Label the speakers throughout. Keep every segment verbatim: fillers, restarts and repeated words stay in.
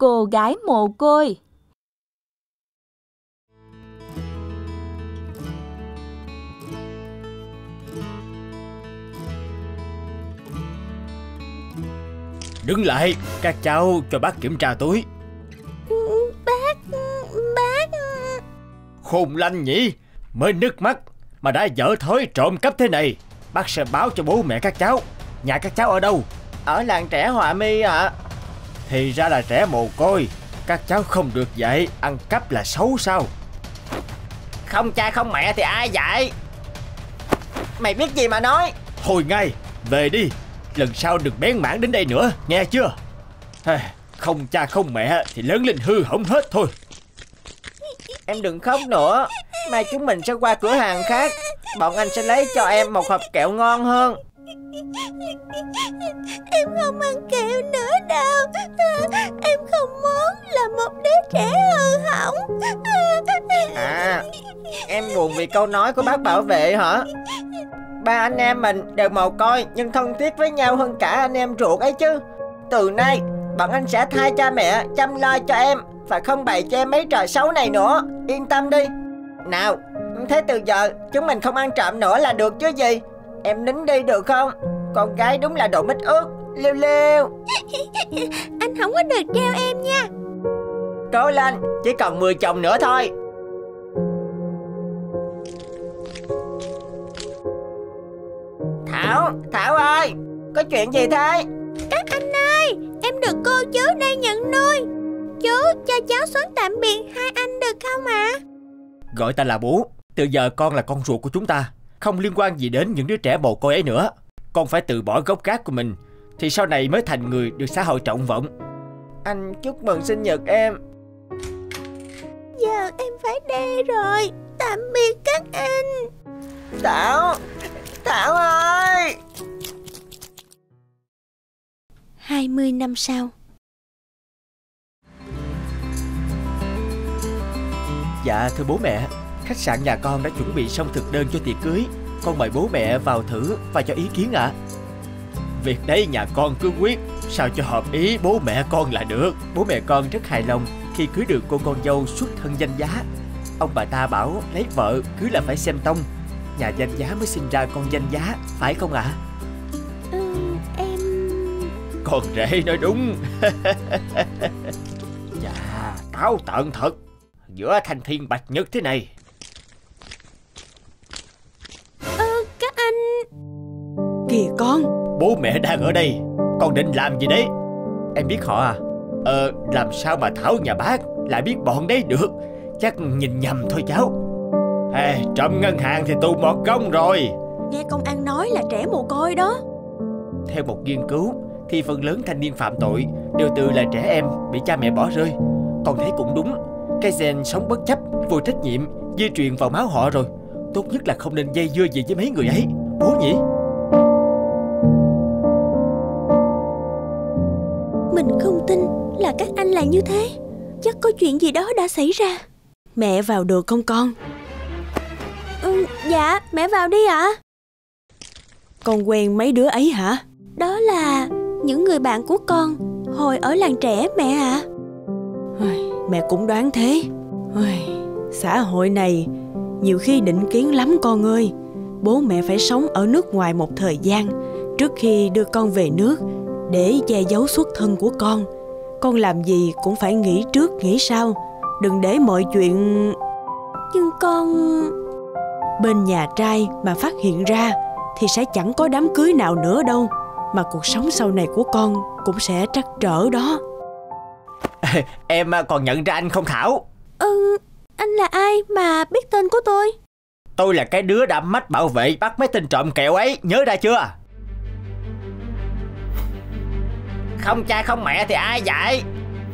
Speaker 1: cô gái mồ côi.
Speaker 2: Đứng lại, các cháu cho bác kiểm tra túi.
Speaker 3: Bác, bác...
Speaker 2: Khôn lanh nhỉ, mới nước mắt mà đã dở thói trộm cắp thế này. Bác sẽ báo cho bố mẹ các cháu. Nhà các cháu ở đâu?
Speaker 4: Ở làng trẻ Họa Mi ạ. À.
Speaker 2: Thì ra là trẻ mồ côi. Các cháu không được dạy ăn cắp là xấu sao?
Speaker 4: Không cha không mẹ thì ai dạy? Mày biết gì mà nói?
Speaker 2: Thôi ngay, về đi. Lần sau đừng bén mảng đến đây nữa, nghe chưa? Không cha không mẹ thì lớn lên hư hỏng hết thôi.
Speaker 4: Em đừng khóc nữa. Mai chúng mình sẽ qua cửa hàng khác. Bọn anh sẽ lấy cho em một hộp kẹo ngon hơn.
Speaker 3: Em không ăn kẹo nữa đâu. Em không muốn là một đứa trẻ hư hỏng.
Speaker 4: À, em buồn vì câu nói của bác bảo vệ hả? Ba anh em mình đều mồ côi nhưng thân thiết với nhau hơn cả anh em ruột ấy chứ. Từ nay bọn anh sẽ thay cha mẹ chăm lo cho em và không bày cho em mấy trò xấu này nữa. Yên tâm đi. Nào, thế từ giờ chúng mình không ăn trộm nữa là được chứ gì. Em nín đi được không? Con gái đúng là đồ mít ướt. Liêu liêu.
Speaker 3: Anh không có được treo em nha.
Speaker 4: Cố lên, chỉ còn mười chồng nữa thôi. Thảo, Thảo ơi, có chuyện gì thế?
Speaker 3: Các anh ơi, em được cô chú đây nhận nuôi. Chú cho cháu xuống tạm biệt hai anh được không ạ? À?
Speaker 2: Gọi ta là bố. Từ giờ con là con ruột của chúng ta, không liên quan gì đến những đứa trẻ mồ côi ấy nữa. Con phải từ bỏ gốc gác của mình thì sau này mới thành người được xã hội trọng vọng.
Speaker 4: Anh chúc mừng sinh nhật em.
Speaker 3: Giờ em phải đi rồi. Tạm biệt các anh.
Speaker 4: Thảo, Thảo ơi.
Speaker 3: Hai mươi năm sau.
Speaker 2: Dạ thưa bố mẹ, khách sạn nhà con đã chuẩn bị xong thực đơn cho tiệc cưới. Con mời bố mẹ vào thử và cho ý kiến ạ. À. Việc đấy nhà con cứ quyết, sao cho hợp ý bố mẹ con là được. Bố mẹ con rất hài lòng khi cưới được cô con dâu xuất thân danh giá. Ông bà ta bảo lấy vợ cứ là phải xem tông. Nhà danh giá mới sinh ra con danh giá, phải không ạ? À?
Speaker 3: Ừ, em...
Speaker 2: Con rể nói đúng. Dạ, táo tợn thật. Giữa thanh thiên bạch nhật thế này.
Speaker 3: Ờ, các anh...
Speaker 5: Kìa con,
Speaker 2: bố mẹ đang ở đây. Con định làm gì đấy? Em biết họ à? Ờ, làm sao mà Thảo nhà bác lại biết bọn đấy được? Chắc nhìn nhầm thôi cháu. À, trộm ngân hàng thì tù một công rồi.
Speaker 5: Nghe công an nói là trẻ mồ côi đó.
Speaker 2: Theo một nghiên cứu thì phần lớn thanh niên phạm tội đều từ là trẻ em bị cha mẹ bỏ rơi. Con thấy cũng đúng. Cái gen sống bất chấp, vô trách nhiệm di truyền vào máu họ rồi. Tốt nhất là không nên dây dưa gì với mấy người ấy, bố nhỉ?
Speaker 3: Mình không tin là các anh lại như thế. Chắc có chuyện gì đó đã xảy ra.
Speaker 5: Mẹ vào được không con?
Speaker 3: Ừ, dạ, mẹ vào đi ạ. À.
Speaker 5: Con quen mấy đứa ấy hả?
Speaker 3: Đó là những người bạn của con hồi ở làng trẻ mẹ ạ. À.
Speaker 5: Mẹ cũng đoán thế. Xã hội này nhiều khi định kiến lắm con ơi. Bố mẹ phải sống ở nước ngoài một thời gian trước khi đưa con về nước để che giấu xuất thân của con. Con làm gì cũng phải nghĩ trước nghĩ sau, đừng để mọi chuyện...
Speaker 3: Nhưng con...
Speaker 5: Bên nhà trai mà phát hiện ra thì sẽ chẳng có đám cưới nào nữa đâu, mà cuộc sống sau này của con cũng sẽ trắc trở đó.
Speaker 2: Em còn nhận ra anh không Thảo?
Speaker 3: Ừ, anh là ai mà biết tên của tôi?
Speaker 2: Tôi là cái đứa đã mách bảo vệ bắt mấy tên trộm kẹo ấy, nhớ ra chưa?
Speaker 4: Không cha không mẹ thì ai dạy?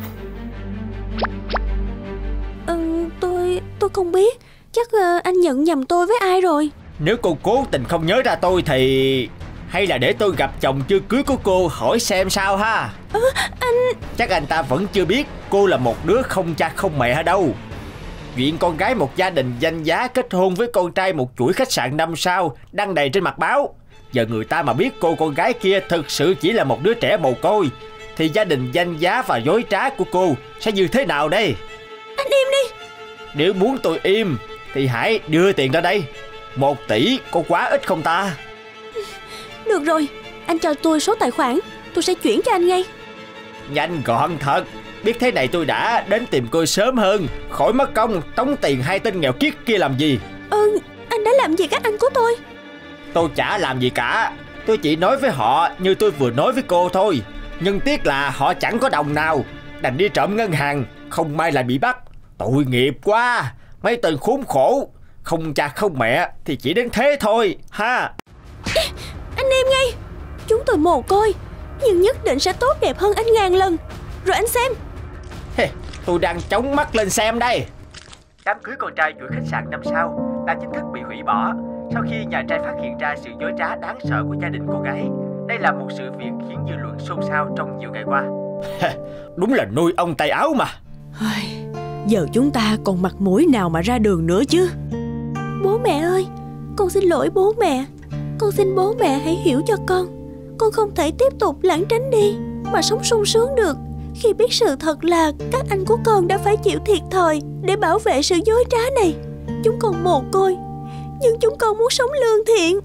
Speaker 3: Ừ, tôi... tôi không biết. Chắc uh, anh nhận nhầm tôi với ai rồi.
Speaker 2: Nếu cô cố tình không nhớ ra tôi thì... hay là để tôi gặp chồng chưa cưới của cô hỏi xem sao ha.
Speaker 3: À, anh...
Speaker 2: Chắc anh ta vẫn chưa biết cô là một đứa không cha không mẹ đâu. Chuyện con gái một gia đình danh giá kết hôn với con trai một chuỗi khách sạn năm sao đăng đầy trên mặt báo. Giờ người ta mà biết cô con gái kia thực sự chỉ là một đứa trẻ mồ côi thì gia đình danh giá và dối trá của cô sẽ như thế nào đây?
Speaker 3: Anh im đi.
Speaker 2: Nếu muốn tôi im thì hãy đưa tiền ra đây. Một tỷ có quá ít không ta?
Speaker 3: Được rồi, anh cho tôi số tài khoản, tôi sẽ chuyển cho anh ngay.
Speaker 2: Nhanh gọn thật. Biết thế này tôi đã đến tìm cô sớm hơn, khỏi mất công tống tiền hai tên nghèo kiết kia làm gì.
Speaker 3: Ừ, anh đã làm gì các anh của tôi?
Speaker 2: Tôi chả làm gì cả. Tôi chỉ nói với họ như tôi vừa nói với cô thôi. Nhưng tiếc là họ chẳng có đồng nào, đành đi trộm ngân hàng, không may lại bị bắt. Tội nghiệp quá. Mấy tên khốn khổ, không cha không mẹ thì chỉ đến thế thôi ha.
Speaker 3: Anh im ngay. Chúng tôi mồ côi, nhưng nhất định sẽ tốt đẹp hơn anh ngàn lần. Rồi anh xem.
Speaker 2: Hey, tôi đang chống mắt lên xem đây. Đám cưới con trai chuỗi khách sạn năm sao đã chính thức bị hủy bỏ sau khi nhà trai phát hiện ra sự dối trá đáng sợ của gia đình cô gái. Đây là một sự việc khiến dư luận xôn xao trong nhiều ngày qua. Đúng là nuôi ông tay áo mà.
Speaker 5: Giờ chúng ta còn mặt mũi nào mà ra đường nữa chứ?
Speaker 3: Bố mẹ ơi, con xin lỗi bố mẹ. Con xin bố mẹ hãy hiểu cho con. Con không thể tiếp tục lảng tránh đi mà sống sung sướng được khi biết sự thật là các anh của con đã phải chịu thiệt thòi để bảo vệ sự dối trá này. Chúng con mồ côi, nhưng chúng con muốn sống lương thiện.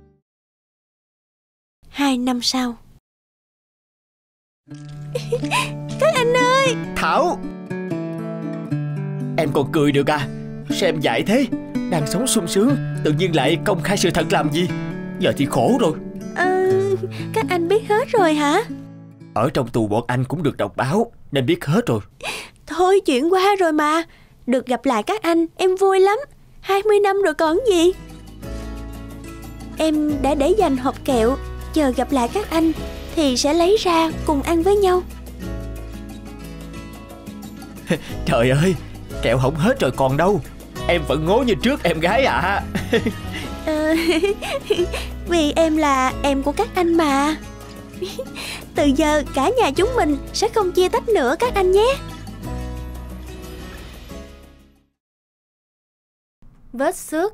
Speaker 3: Hai năm sau. Các anh ơi!
Speaker 2: Thảo! Em còn cười được à? Sao em dại thế? Đang sống sung sướng tự nhiên lại công khai sự thật làm gì? Giờ thì khổ rồi.
Speaker 3: À, các anh biết hết rồi hả?
Speaker 2: Ở trong tù bọn anh cũng được đọc báo nên biết hết rồi.
Speaker 3: Thôi chuyện qua rồi mà. Được gặp lại các anh em vui lắm. Hai mươi năm rồi còn gì. Em đã để dành hộp kẹo, chờ gặp lại các anh thì sẽ lấy ra cùng ăn với nhau.
Speaker 2: Trời ơi, kẹo hỏng hết rồi còn đâu. Em vẫn ngố như trước em gái ạ. À.
Speaker 3: À, vì em là em của các anh mà. Từ giờ cả nhà chúng mình sẽ không chia tách nữa các anh nhé. Vết xước.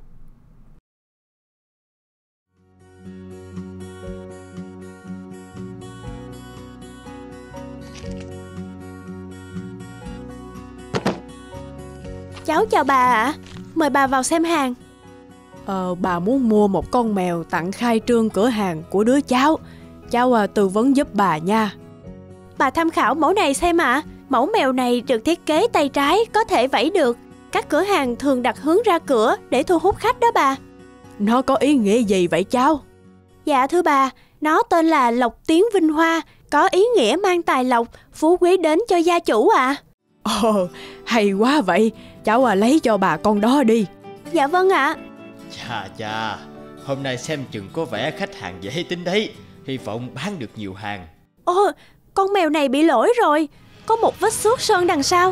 Speaker 3: Cháu chào bà ạ. Mời bà vào xem hàng.
Speaker 5: Ờ, bà muốn mua một con mèo tặng khai trương cửa hàng của đứa cháu. Cháu à, tư vấn giúp bà nha.
Speaker 3: Bà tham khảo mẫu này xem ạ. À. Mẫu mèo này được thiết kế tay trái, có thể vẫy được. Các cửa hàng thường đặt hướng ra cửa để thu hút khách đó bà.
Speaker 5: Nó có ý nghĩa gì vậy cháu?
Speaker 3: Dạ thưa bà, nó tên là Lộc Tiến Vinh Hoa, có ý nghĩa mang tài lộc, phú quý đến cho gia chủ ạ. À.
Speaker 5: Ồ, hay quá vậy. Cháu à, lấy cho bà con đó đi.
Speaker 3: Dạ vâng ạ. À.
Speaker 2: Chà chà, hôm nay xem chừng có vẻ khách hàng dễ tính đấy. Hy vọng bán được nhiều hàng.
Speaker 3: Ồ, con mèo này bị lỗi rồi. Có một vết xước sơn đằng sau.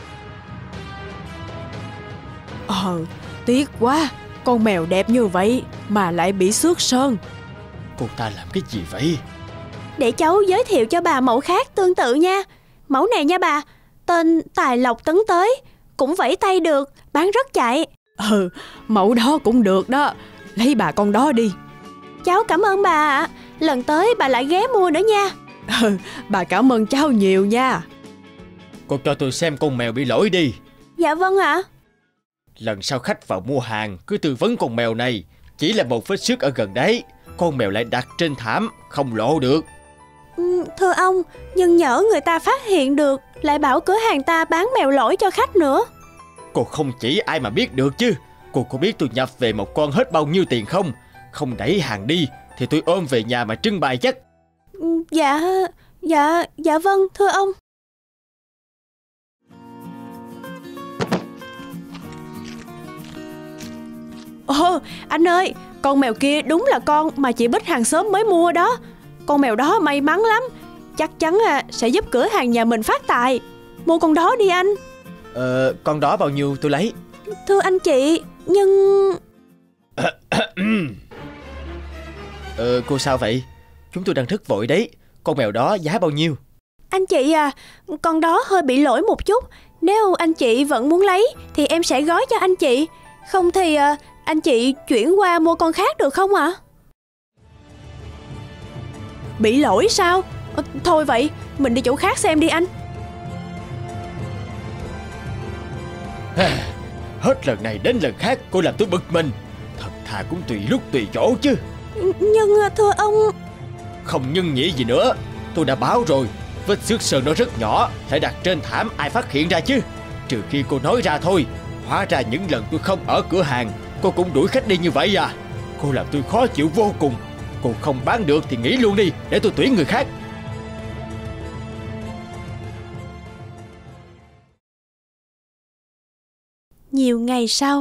Speaker 5: Ờ, tiếc quá. Con mèo đẹp như vậy mà lại bị xước sơn.
Speaker 2: Cô ta làm cái gì vậy?
Speaker 3: Để cháu giới thiệu cho bà mẫu khác tương tự nha. Mẫu này nha bà, tên Tài Lộc Tấn Tới, cũng vẫy tay được, bán rất chạy.
Speaker 5: Ừ, mẫu đó cũng được đó. Lấy bà con đó đi.
Speaker 3: Cháu cảm ơn bà ạ. Lần tới bà lại ghé mua nữa nha.
Speaker 5: Ừ, bà cảm ơn cháu nhiều nha.
Speaker 2: Cô cho tôi xem con mèo bị lỗi đi.
Speaker 3: Dạ vâng ạ.
Speaker 2: Lần sau khách vào mua hàng cứ tư vấn con mèo này. Chỉ là một vết xước ở gần đấy, con mèo lại đặt trên thảm, không lộ được.
Speaker 3: Ừ, thưa ông, nhưng nhỡ người ta phát hiện được, lại bảo cửa hàng ta bán mèo lỗi cho khách nữa.
Speaker 2: Cô không chỉ ai mà biết được chứ. Cô có biết tôi nhập về một con hết bao nhiêu tiền không? Không đẩy hàng đi thì tôi ôm về nhà mà trưng bày chắc.
Speaker 3: Dạ, dạ, dạ vâng thưa ông.
Speaker 5: Ồ, anh ơi, con mèo kia đúng là con mà chị Bích hàng xóm mới mua đó. Con mèo đó may mắn lắm. Chắc chắn à, sẽ giúp cửa hàng nhà mình phát tài. Mua con đó đi anh.
Speaker 2: Ờ, con đó bao nhiêu tôi lấy?
Speaker 3: Thưa anh chị, nhưng...
Speaker 2: Ờ, cô sao vậy? Chúng tôi đang rất vội đấy. Con mèo đó giá bao nhiêu?
Speaker 3: Anh chị à, con đó hơi bị lỗi một chút. Nếu anh chị vẫn muốn lấy thì em sẽ gói cho anh chị. Không thì à, anh chị chuyển qua mua con khác được không ạ? À?
Speaker 5: Bị lỗi sao? Ờ, Thôi vậy mình đi chỗ khác xem đi anh.
Speaker 2: Hết lần này đến lần khác cô làm tôi bực mình. Thật thà cũng tùy lúc tùy chỗ chứ.
Speaker 3: Nhưng thưa ông...
Speaker 2: Không nhân nhị gì nữa. Tôi đã báo rồi, vết xước sơn nó rất nhỏ, phải đặt trên thảm ai phát hiện ra chứ. Trừ khi cô nói ra thôi. Hóa ra những lần tôi không ở cửa hàng, cô cũng đuổi khách đi như vậy à? Cô làm tôi khó chịu vô cùng. Cô không bán được thì nghỉ luôn đi, để tôi tuyển người khác.
Speaker 3: Nhiều ngày sau.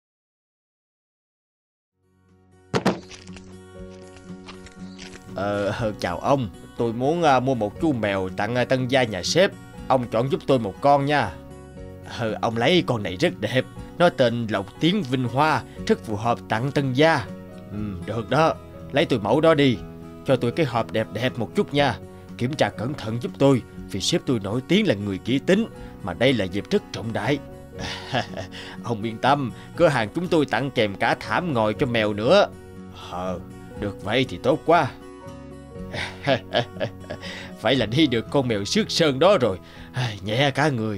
Speaker 2: Ờ, chào ông. Tôi muốn uh, mua một chú mèo tặng uh, tân gia nhà sếp. Ông chọn giúp tôi một con nha. Ờ, ông lấy con này rất đẹp. Nó tên Lộc Tiến Vinh Hoa, rất phù hợp tặng tân gia. Ừ, được đó. Lấy tôi mẫu đó đi. Cho tôi cái hộp đẹp đẹp một chút nha. Kiểm tra cẩn thận giúp tôi, vì sếp tôi nổi tiếng là người kỹ tính, mà đây là dịp rất trọng đại. Ông yên tâm, cửa hàng chúng tôi tặng kèm cả thảm ngồi cho mèo nữa. Ờ, được vậy thì tốt quá. Phải là đi được con mèo xước sơn đó rồi, nhẹ cả người.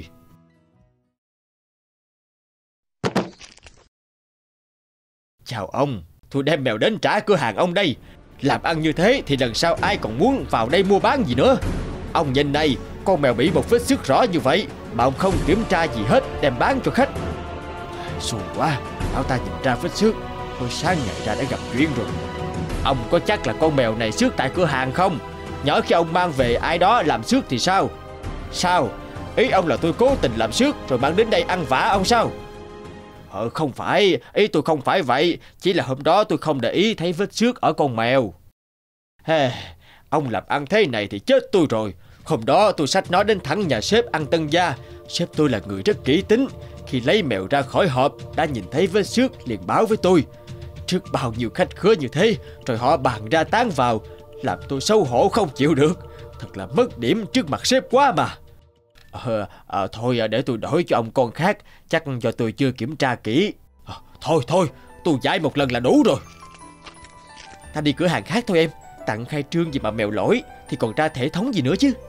Speaker 2: Chào ông, tôi đem mèo đến trả cửa hàng ông đây. Làm ăn như thế thì lần sau ai còn muốn vào đây mua bán gì nữa. Ông nhìn này, con mèo bị một vết xước rõ như vậy mà ông không kiểm tra gì hết, đem bán cho khách. Xù quá, bảo ta nhìn ra vết xước, tôi sáng ngày ra đã gặp chuyện rồi. Ông có chắc là con mèo này xước tại cửa hàng không? Nhỡ khi ông mang về ai đó làm xước thì sao? Sao? Ý ông là tôi cố tình làm xước rồi mang đến đây ăn vạ ông sao? Ờ không phải, ý tôi không phải vậy. Chỉ là hôm đó tôi không để ý thấy vết xước ở con mèo. Hey, ông làm ăn thế này thì chết tôi rồi. Hôm đó tôi xách nó đến thẳng nhà sếp ăn tân gia. Sếp tôi là người rất kỹ tính. Khi lấy mèo ra khỏi hộp đã nhìn thấy vết xước liền báo với tôi. Trước bao nhiêu khách khứa như thế, rồi họ bàn ra tán vào, làm tôi xấu hổ không chịu được. Thật là mất điểm trước mặt sếp quá mà. Ờ, à, thôi để tôi đổi cho ông con khác. Chắc do tôi chưa kiểm tra kỹ. à, Thôi thôi, tôi giải một lần là đủ rồi. Ta đi cửa hàng khác thôi em. Tặng khai trương gì mà mèo lỗi thì còn ra thể thống gì nữa chứ.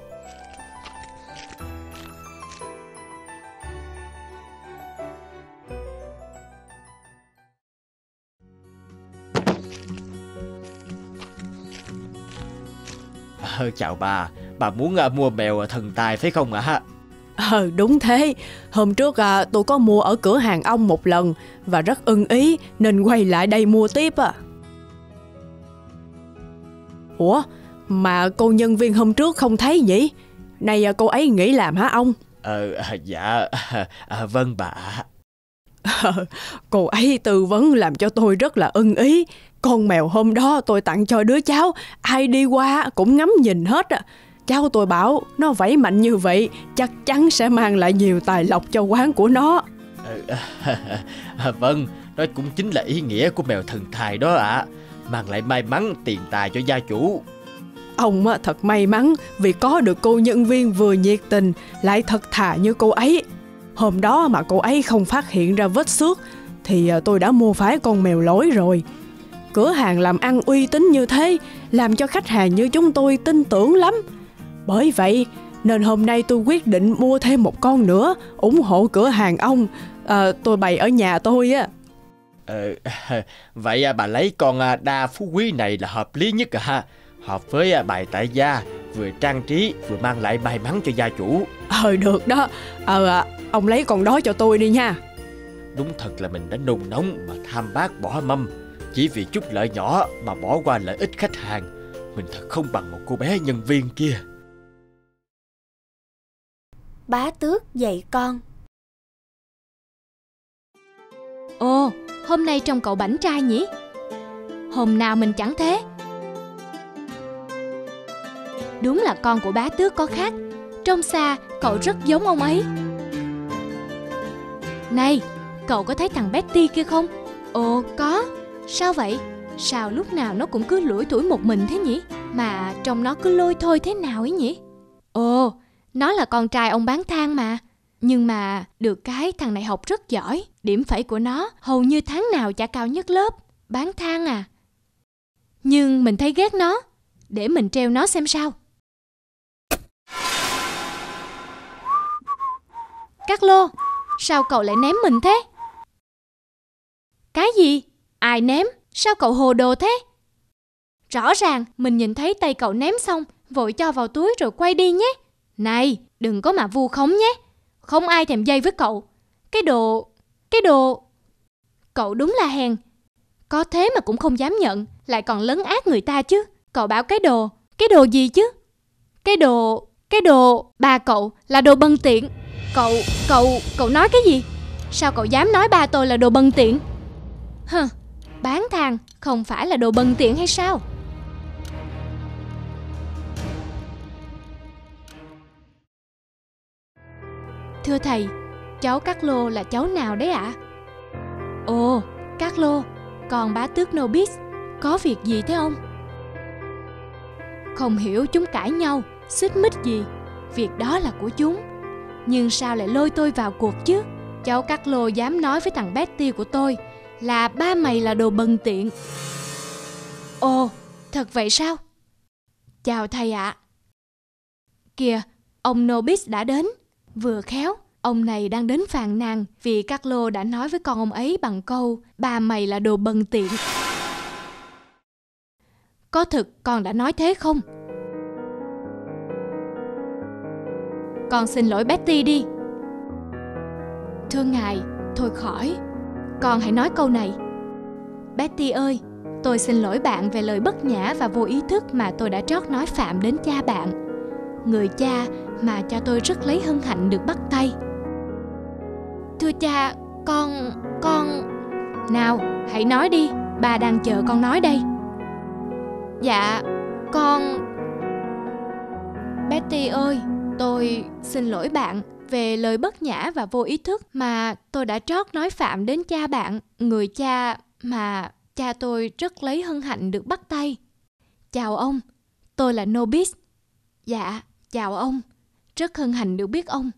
Speaker 2: Ờ, chào bà, bà muốn uh, mua mèo thần tài phải không ạ? À?
Speaker 5: Ờ đúng thế. Hôm trước à, tôi có mua ở cửa hàng ông một lần và rất ưng ý nên quay lại đây mua tiếp à. Ủa mà cô nhân viên hôm trước không thấy nhỉ? Nay à, cô ấy nghỉ làm hả ông?
Speaker 2: Ờ à, dạ à, vâng bà.
Speaker 5: À, cô ấy tư vấn làm cho tôi rất là ưng ý. Con mèo hôm đó tôi tặng cho đứa cháu, ai đi qua cũng ngắm nhìn hết à. Cháu tôi bảo nó vẫy mạnh như vậy chắc chắn sẽ mang lại nhiều tài lộc cho quán của nó.
Speaker 2: À, à, à, vâng, đó cũng chính là ý nghĩa của mèo thần tài đó ạ. À. Mang lại may mắn tiền tài cho gia chủ.
Speaker 5: Ông thật may mắn vì có được cô nhân viên vừa nhiệt tình lại thật thà như cô ấy. Hôm đó mà cô ấy không phát hiện ra vết xước thì tôi đã mua phải con mèo lỗi rồi. Cửa hàng làm ăn uy tín như thế làm cho khách hàng như chúng tôi tin tưởng lắm. Bởi vậy nên hôm nay tôi quyết định mua thêm một con nữa, ủng hộ cửa hàng ông. À, tôi bày ở nhà tôi á.
Speaker 2: Ờ, vậy bà lấy con đa phú quý này là hợp lý nhất à. Hợp với bài tại gia, vừa trang trí vừa mang lại may mắn cho gia chủ.
Speaker 5: Ờ được đó. Ờ à, ông lấy con đó cho tôi đi nha.
Speaker 2: Đúng thật là mình đã nung nóng mà tham bát bỏ mâm. Chỉ vì chút lợi nhỏ mà bỏ qua lợi ích khách hàng. Mình thật không bằng một cô bé nhân viên kia.
Speaker 3: Bá Tước dạy con.
Speaker 1: Ồ, hôm nay trông cậu bảnh trai nhỉ? Hôm nào mình chẳng thế. Đúng là con của bá tước có khác. Trông xa cậu rất giống ông ấy. Này, cậu có thấy thằng Betty kia không? Ồ, có. Sao vậy? Sao lúc nào nó cũng cứ lủi thủi một mình thế nhỉ? Mà trông nó cứ lôi thôi thế nào ấy nhỉ? Ồ, nó là con trai ông bán than mà. Nhưng mà được cái thằng này học rất giỏi. Điểm phẩy của nó hầu như tháng nào chả cao nhất lớp. Bán than à. Nhưng mình thấy ghét nó. Để mình treo nó xem sao. Các Lô, sao cậu lại ném mình thế? Cái gì? Ai ném? Sao cậu hồ đồ thế? Rõ ràng mình nhìn thấy tay cậu ném xong, vội cho vào túi rồi quay đi nhé. Này, đừng có mà vu khống nhé. Không ai thèm dây với cậu. Cái đồ... Cái đồ... Cậu đúng là hèn. Có thế mà cũng không dám nhận, lại còn lấn át người ta chứ. Cậu bảo cái đồ... Cái đồ gì chứ? Cái đồ... Cái đồ... Ba cậu là đồ bần tiện. Cậu... Cậu... Cậu nói cái gì? Sao cậu dám nói ba tôi là đồ bần tiện? Hừ, bán thang không phải là đồ bần tiện hay sao? Thưa thầy, cháu Các Lô là cháu nào đấy ạ? À? Ồ, Các Lô, còn bá tước Nobis, có việc gì thế ông? Không hiểu chúng cãi nhau, xích mích gì, việc đó là của chúng. Nhưng sao lại lôi tôi vào cuộc chứ? Cháu Các Lô dám nói với thằng Betty của tôi là ba mày là đồ bần tiện. Ồ, thật vậy sao? Chào thầy ạ. À. Kìa, ông Nobis đã đến. Vừa khéo, ông này đang đến phàn nàn vì Các Lô đã nói với con ông ấy bằng câu ba mày là đồ bần tiện. Có thực con đã nói thế không? Con xin lỗi Betty đi. Thưa ngài, thôi khỏi. Con hãy nói câu này. Betty ơi, tôi xin lỗi bạn về lời bất nhã và vô ý thức mà tôi đã trót nói phạm đến cha bạn. Người cha mà cha tôi rất lấy hân hạnh được bắt tay. Thưa cha, con... con... Nào, hãy nói đi, bà đang chờ con nói đây. Dạ, con... Betty ơi, tôi xin lỗi bạn về lời bất nhã và vô ý thức mà tôi đã trót nói phạm đến cha bạn, người cha mà cha tôi rất lấy hân hạnh được bắt tay. Chào ông, tôi là Nobis. Dạ, chào ông, rất hân hạnh được biết ông.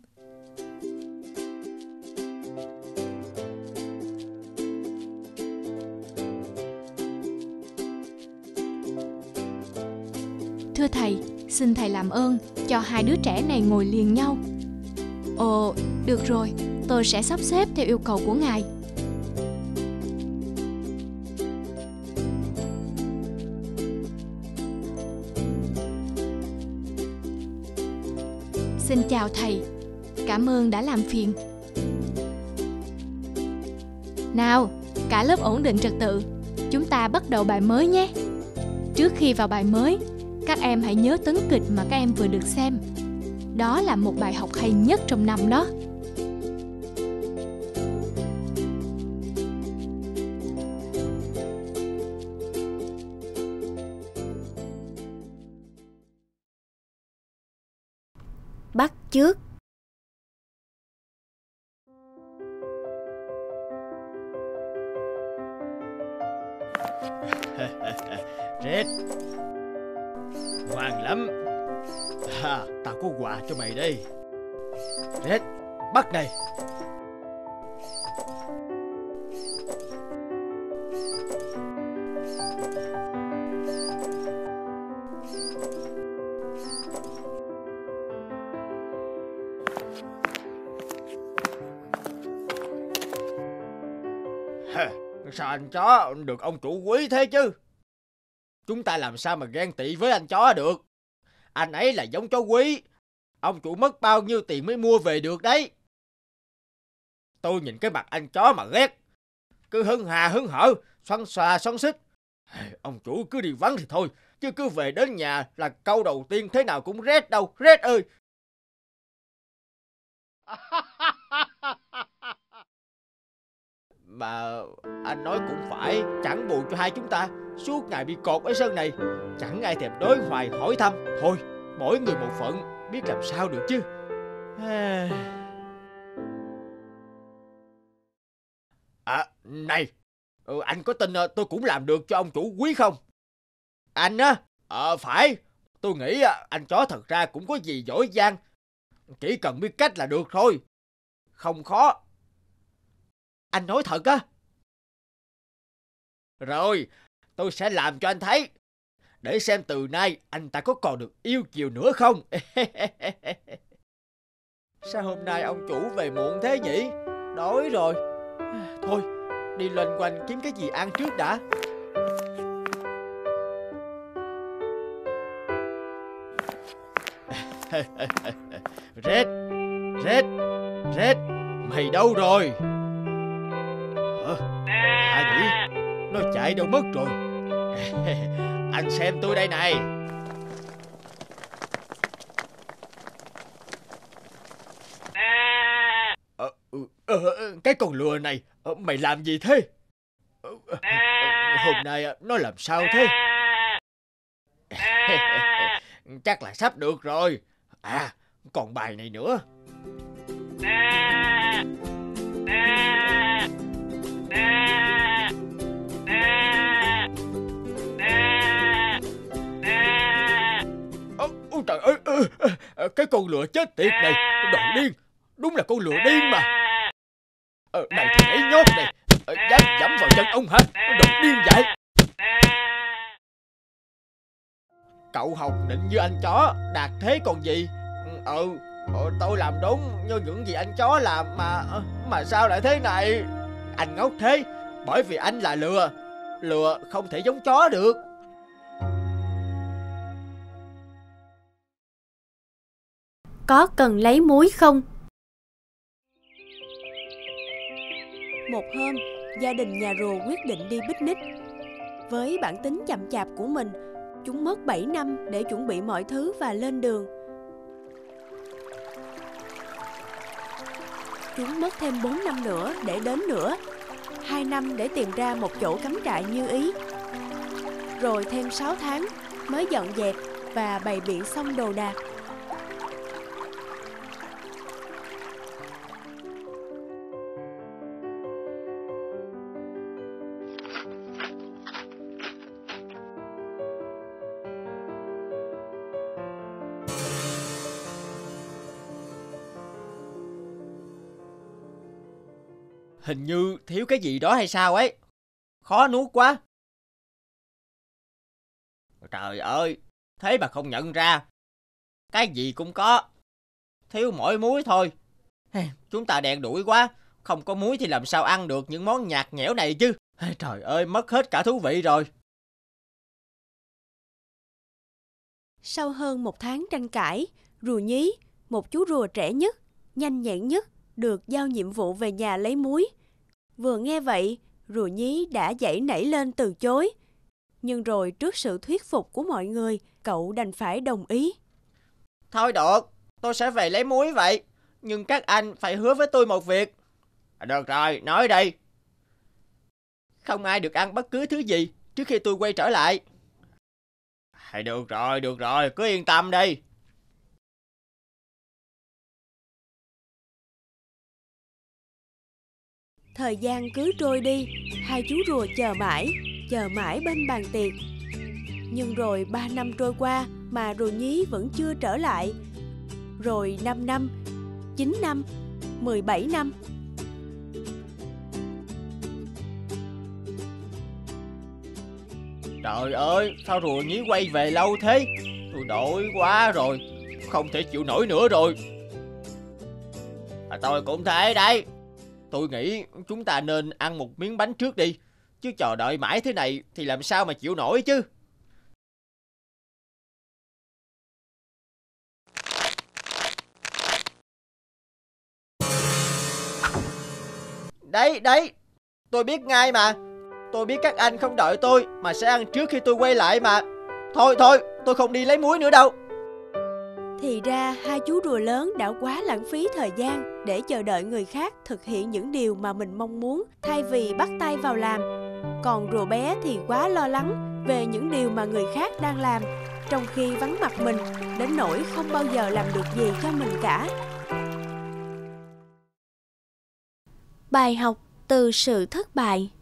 Speaker 1: Thưa thầy, xin thầy làm ơn cho hai đứa trẻ này ngồi liền nhau. Ồ, được rồi, tôi sẽ sắp xếp theo yêu cầu của ngài. Xin chào thầy, cảm ơn đã làm phiền. Nào, cả lớp ổn định trật tự, chúng ta bắt đầu bài mới nhé. Trước khi vào bài mới, các em hãy nhớ tấn kịch mà các em vừa được xem. Đó là một bài học hay nhất trong năm đó.
Speaker 3: Bắt chước.
Speaker 2: Red, ngoan lắm. À, tao có quà cho mày đây. Red, bắt này. Sao anh chó được ông chủ quý thế chứ? Chúng ta làm sao mà ghen tị với anh chó được? Anh ấy là giống chó quý. Ông chủ mất bao nhiêu tiền mới mua về được đấy. Tôi nhìn cái mặt anh chó mà ghét. Cứ hưng hà hứng hở, xoắn xòa xoắn xít. Ông chủ cứ đi vắng thì thôi, chứ cứ về đến nhà là câu đầu tiên thế nào cũng Red đâu. Red ơi! Mà anh nói cũng phải, chẳng buồn cho hai chúng ta. Suốt ngày bị cột ở sân này, chẳng ai thèm đối hoài hỏi thăm. Thôi, mỗi người một phận, biết làm sao được chứ. À, này, ừ, anh có tin tôi cũng làm được cho ông chủ quý không? Anh á? Ờ, phải. Tôi nghĩ anh chó thật ra cũng có gì giỏi giang. Chỉ cần biết cách là được thôi. Không khó. Anh nói thật á? Rồi, tôi sẽ làm cho anh thấy. Để xem từ nay anh ta có còn được yêu chiều nữa không. Sao hôm nay ông chủ về muộn thế nhỉ? Đói rồi. Thôi, đi loanh quanh kiếm cái gì ăn trước đã. Red, Red, Red, mày đâu rồi? Hả? À nhỉ? Nó chạy đâu mất rồi? Anh xem tôi đây này. Ờ, ờ, cái con lừa này, mày làm gì thế? Hôm nay nó làm sao thế? Chắc là sắp được rồi. À, còn bài này nữa. Ôi trời ơi, cái con lừa chết tiệt này, đồ điên, đúng là con lừa điên mà. Ờ, này thì nhảy nhót này, dám dẫm vào chân ông hả? Đồ điên vậy. Cậu Hồng định như anh chó, đạt thế còn gì. Ừ, ừ tôi làm đúng như những gì anh chó làm mà. Mà sao lại thế này? Anh ngốc thế, bởi vì anh là lừa. Lừa không thể giống chó được.
Speaker 3: Có cần lấy muối không?
Speaker 5: Một hôm, gia đình nhà rùa quyết định đi picnic. Với bản tính chậm chạp của mình, chúng mất bảy năm để chuẩn bị mọi thứ và lên đường. Chúng mất thêm bốn năm nữa để đến nữa, hai năm để tìm ra một chỗ cắm trại như ý. Rồi thêm sáu tháng mới dọn dẹp và bày biện xong đồ đạc.
Speaker 2: Hình như thiếu cái gì đó hay sao ấy. Khó nuốt quá. Trời ơi, thế mà không nhận ra. Cái gì cũng có, thiếu mỗi muối thôi. Chúng ta đen đủi quá, không có muối thì làm sao ăn được những món nhạt nhẽo này chứ. Trời ơi, mất hết cả thú vị rồi.
Speaker 5: Sau hơn một tháng tranh cãi, Rùa Nhí, một chú rùa trẻ nhất, nhanh nhẹn nhất, được giao nhiệm vụ về nhà lấy muối. Vừa nghe vậy, Rùa Nhí đã giãy nảy lên từ chối. Nhưng rồi trước sự thuyết phục của mọi người, cậu đành phải đồng ý.
Speaker 2: Thôi được, tôi sẽ về lấy muối vậy. Nhưng các anh phải hứa với tôi một việc. Được rồi, nói đi. Không ai được ăn bất cứ thứ gì trước khi tôi quay trở lại. Được rồi, được rồi, cứ yên tâm đi.
Speaker 5: Thời gian cứ trôi đi, hai chú rùa chờ mãi, chờ mãi bên bàn tiệc. Nhưng rồi ba năm trôi qua mà Rùa Nhí vẫn chưa trở lại. Rồi năm năm, chín năm, mười bảy năm.
Speaker 2: Trời ơi, sao Rùa Nhí quay về lâu thế? Tôi đói quá rồi, không thể chịu nổi nữa rồi. À, tôi cũng thế đấy. Tôi nghĩ chúng ta nên ăn một miếng bánh trước đi. Chứ chờ đợi mãi thế này thì làm sao mà chịu nổi chứ. Đấy, đấy, tôi biết ngay mà. Tôi biết các anh không đợi tôi mà sẽ ăn trước khi tôi quay lại mà. Thôi thôi, tôi không đi lấy muối nữa đâu.
Speaker 5: Thì ra hai chú rùa lớn đã quá lãng phí thời gian để chờ đợi người khác thực hiện những điều mà mình mong muốn thay vì bắt tay vào làm. Còn rùa bé thì quá lo lắng về những điều mà người khác đang làm, trong khi vắng mặt mình đến nỗi không bao giờ làm được gì cho mình cả.
Speaker 3: Bài học từ sự thất bại.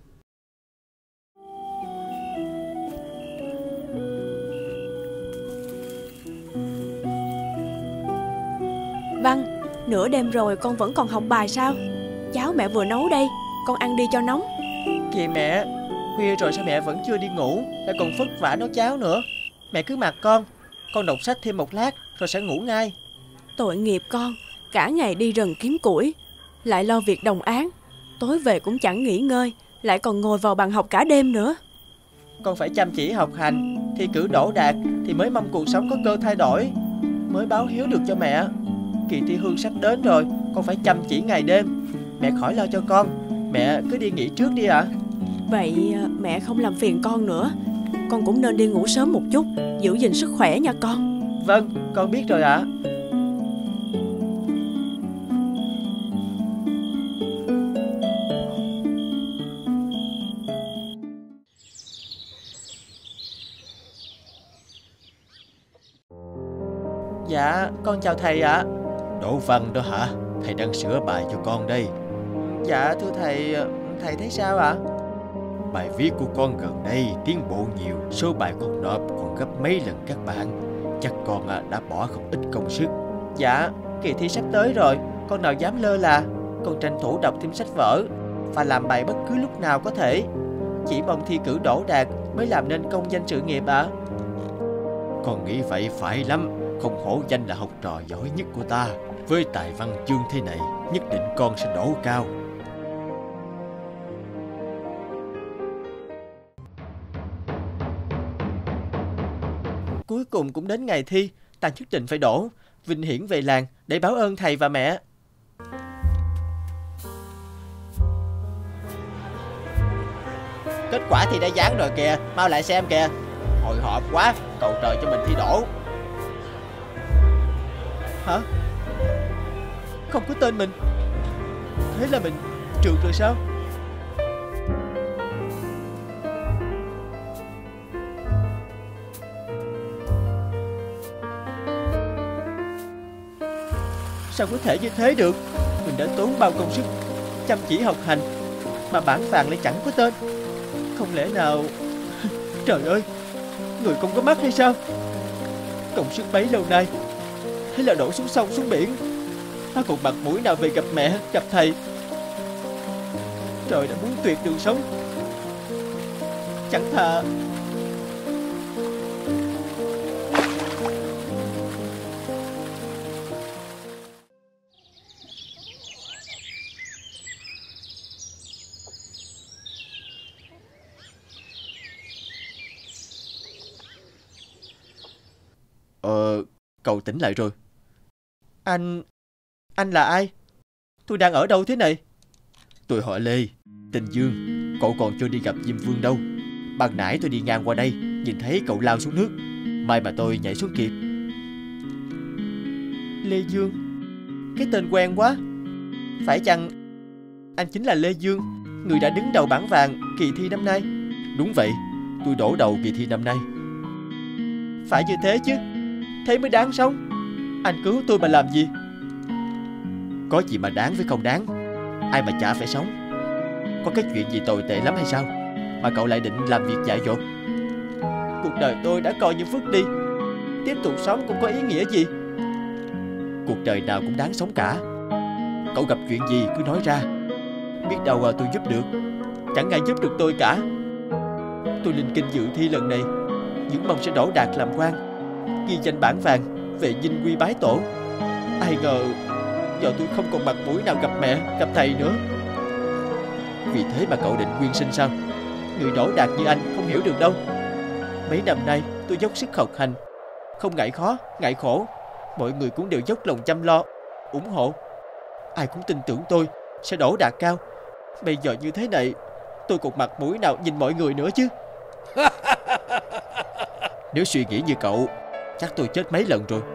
Speaker 5: Văn, nửa đêm rồi con vẫn còn học bài sao? Cháo mẹ vừa nấu đây, con ăn đi cho nóng.
Speaker 2: Kìa mẹ, khuya rồi sao mẹ vẫn chưa đi ngủ, lại còn vất vả nấu cháo nữa. Mẹ cứ mặc con, con đọc sách thêm một lát rồi sẽ ngủ ngay.
Speaker 5: Tội nghiệp con, cả ngày đi rừng kiếm củi, lại lo việc đồng áng, tối về cũng chẳng nghỉ ngơi, lại còn ngồi vào bàn học cả đêm nữa.
Speaker 4: Con phải chăm chỉ học hành, thi cử đỗ đạt thì mới mong cuộc sống có cơ thay đổi, mới báo hiếu được cho mẹ. Kỳ thi hương sắp đến rồi, con phải chăm chỉ ngày đêm. Mẹ khỏi lo cho con, mẹ cứ đi nghỉ trước đi ạ. À?
Speaker 5: Vậy mẹ không làm phiền con nữa, con cũng nên đi ngủ sớm một chút, giữ gìn sức khỏe nha con.
Speaker 4: Vâng, con biết rồi ạ. À. Dạ, con chào thầy ạ. À.
Speaker 2: Đỗ Văn đó hả? Thầy đang sửa bài cho con đây.
Speaker 4: Dạ thưa thầy, thầy thấy sao ạ? À?
Speaker 2: Bài viết của con gần đây tiến bộ nhiều, số bài con nộp còn gấp mấy lần các bạn. Chắc con đã bỏ không ít công sức.
Speaker 4: Dạ, kỳ thi sắp tới rồi, con nào dám lơ là. Con tranh thủ đọc thêm sách vở và làm bài bất cứ lúc nào có thể. Chỉ mong thi cử đỗ đạt mới làm nên công danh sự nghiệp ạ. À?
Speaker 2: Con nghĩ vậy phải lắm, không hổ danh là học trò giỏi nhất của ta. Với tài văn chương thế này, nhất định con sẽ đỗ cao.
Speaker 4: Cuối cùng cũng đến ngày thi, ta nhất định phải đỗ, vinh hiển về làng để báo ơn thầy và mẹ. Kết quả thì đã dán rồi kìa, mau lại xem kìa. Hồi hộp quá, cầu trời cho mình thi đỗ. Hả? Không có tên mình. Thế là mình trượt rồi sao? Sao có thể như thế được? Mình đã tốn bao công sức chăm chỉ học hành mà bảng vàng lại chẳng có tên. Không lẽ nào... Trời ơi, người không có mắt hay sao? Công sức bấy lâu nay thế là đổ xuống sông xuống biển, ta còn mặt mũi nào về gặp mẹ, gặp thầy. Trời đã muốn tuyệt đường sống, chẳng thà...
Speaker 2: Ờ, cậu tỉnh lại rồi.
Speaker 4: Anh... Anh là ai? Tôi đang ở đâu thế này?
Speaker 2: Tôi họ Lê, tên Dương. Cậu còn chưa đi gặp Diêm Vương đâu. Ban nãy tôi đi ngang qua đây, nhìn thấy cậu lao xuống nước, may mà tôi nhảy xuống kịp.
Speaker 4: Lê Dương? Cái tên quen quá. Phải chăng anh chính là Lê Dương, người đã đứng đầu bảng vàng kỳ thi năm nay?
Speaker 2: Đúng vậy, tôi đổ đầu kỳ thi năm nay.
Speaker 4: Phải như thế chứ, thế mới đáng sống. Anh cứu tôi mà làm gì?
Speaker 2: Có gì mà đáng với không đáng, ai mà chả phải sống. Có cái chuyện gì tồi tệ lắm hay sao mà cậu lại định làm việc dại dột?
Speaker 4: Cuộc đời tôi đã coi như phước đi, tiếp tục sống cũng có ý nghĩa gì?
Speaker 2: Cuộc đời nào cũng đáng sống cả. Cậu gặp chuyện gì cứ nói ra, biết đâu tôi giúp được.
Speaker 4: Chẳng ai giúp được tôi cả. Tôi linh kinh dự thi lần này, những mong sẽ đỗ đạt làm quan, ghi danh bảng vàng, về dinh quy bái tổ. Ai ngờ giờ tôi không còn mặt mũi nào gặp mẹ, gặp thầy nữa.
Speaker 2: Vì thế mà cậu định quyên sinh sao?
Speaker 4: Người đỗ đạt như anh không hiểu được đâu. Mấy năm nay tôi dốc sức học hành, không ngại khó, ngại khổ. Mọi người cũng đều dốc lòng chăm lo, ủng hộ. Ai cũng tin tưởng tôi sẽ đỗ đạt cao. Bây giờ như thế này, tôi còn mặt mũi nào nhìn mọi người nữa chứ?
Speaker 2: Nếu suy nghĩ như cậu, chắc tôi chết mấy lần rồi.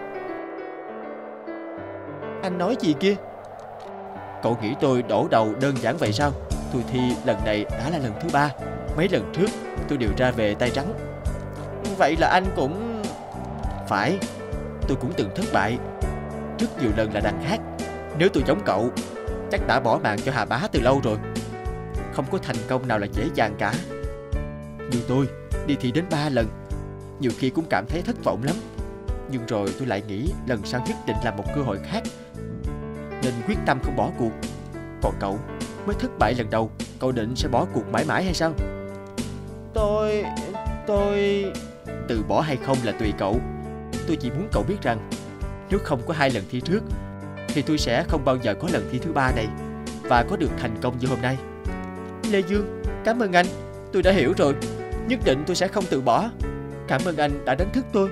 Speaker 4: Anh nói gì kia?
Speaker 2: Cậu nghĩ tôi đổ đầu đơn giản vậy sao? Tôi thi lần này đã là lần thứ ba. Mấy lần trước tôi đều ra về tay trắng.
Speaker 4: Vậy là anh cũng...
Speaker 2: Phải, tôi cũng từng thất bại rất nhiều lần là đằng khác. Nếu tôi giống cậu, chắc đã bỏ mạng cho Hà Bá từ lâu rồi. Không có thành công nào là dễ dàng cả. Như tôi, đi thi đến ba lần, nhiều khi cũng cảm thấy thất vọng lắm. Nhưng rồi tôi lại nghĩ lần sau nhất định là một cơ hội khác, nên quyết tâm không bỏ cuộc. Còn cậu, mới thất bại lần đầu, cậu định sẽ bỏ cuộc mãi mãi hay sao?
Speaker 4: Tôi... tôi...
Speaker 2: Từ bỏ hay không là tùy cậu. Tôi chỉ muốn cậu biết rằng nếu không có hai lần thi trước, thì tôi sẽ không bao giờ có lần thi thứ ba này và có được thành công như hôm nay. Lê Dương, cảm ơn anh. Tôi đã hiểu rồi. Nhất định tôi sẽ không từ bỏ. Cảm ơn anh đã đánh thức tôi.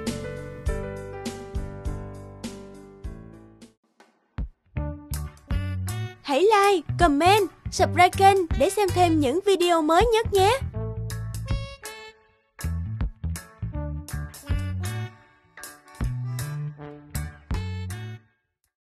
Speaker 3: Hãy like, comment, subscribe kênh để xem thêm những video mới nhất nhé.